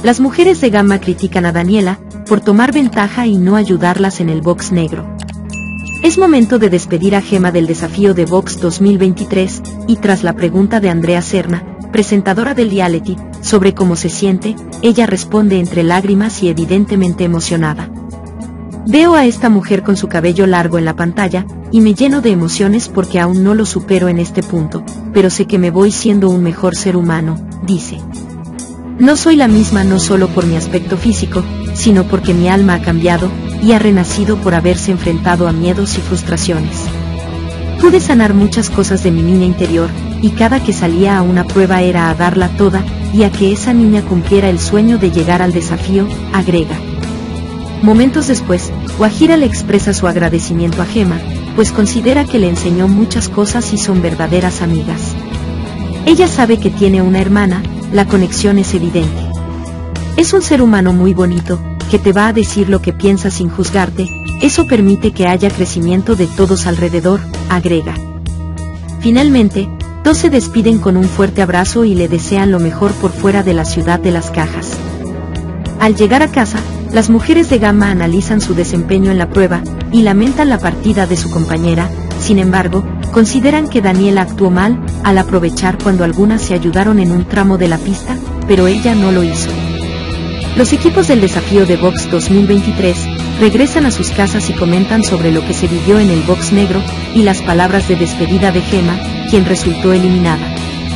Las mujeres de Gamma critican a Daniela por tomar ventaja y no ayudarlas en el box negro. Es momento de despedir a Gema del desafío de Box 2023, y tras la pregunta de Andrea Serna, presentadora del reality, sobre cómo se siente, ella responde entre lágrimas y evidentemente emocionada. Veo a esta mujer con su cabello largo en la pantalla, y me lleno de emociones porque aún no lo supero en este punto, pero sé que me voy siendo un mejor ser humano, dice. No soy la misma no solo por mi aspecto físico, sino porque mi alma ha cambiado, y ha renacido por haberse enfrentado a miedos y frustraciones. Pude sanar muchas cosas de mi niña interior, y cada que salía a una prueba era a darla toda, y a que esa niña cumpliera el sueño de llegar al desafío, agrega. Momentos después, Guajira le expresa su agradecimiento a Gema, pues considera que le enseñó muchas cosas y son verdaderas amigas. Ella sabe que tiene una hermana, la conexión es evidente. Es un ser humano muy bonito, que te va a decir lo que piensa sin juzgarte, eso permite que haya crecimiento de todos alrededor, agrega. Finalmente, todos se despiden con un fuerte abrazo y le desean lo mejor por fuera de la ciudad de las cajas. Al llegar a casa, las mujeres de Gamma analizan su desempeño en la prueba, y lamentan la partida de su compañera, sin embargo, consideran que Daniela actuó mal, al aprovechar cuando algunas se ayudaron en un tramo de la pista, pero ella no lo hizo. Los equipos del desafío de Box 2023 regresan a sus casas y comentan sobre lo que se vivió en el box negro, y las palabras de despedida de Gema, quien resultó eliminada.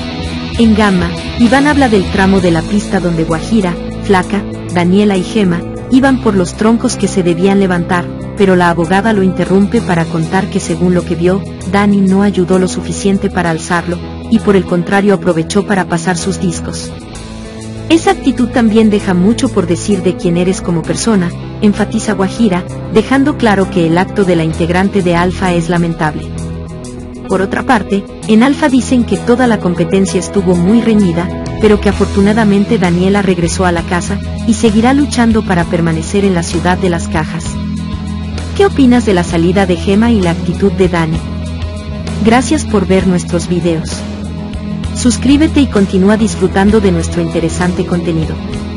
En Gamma, Iván habla del tramo de la pista donde Guajira, Flaca, Daniela y Gema iban por los troncos que se debían levantar, pero la abogada lo interrumpe para contar que según lo que vio, Dani no ayudó lo suficiente para alzarlo, y por el contrario aprovechó para pasar sus discos. Esa actitud también deja mucho por decir de quién eres como persona, enfatiza Guajira, dejando claro que el acto de la integrante de Alfa es lamentable. Por otra parte, en Alfa dicen que toda la competencia estuvo muy reñida, pero que afortunadamente Daniela regresó a la casa, y seguirá luchando para permanecer en la ciudad de las cajas. ¿Qué opinas de la salida de Gema y la actitud de Dani? Gracias por ver nuestros videos. Suscríbete y continúa disfrutando de nuestro interesante contenido.